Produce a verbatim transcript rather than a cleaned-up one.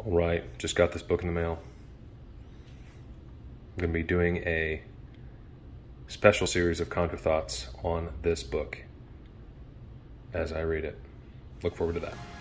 All right, just got this book in the mail. I'm going to be doing a special series of Contra Thoughts on this book as I read it. Look forward to that.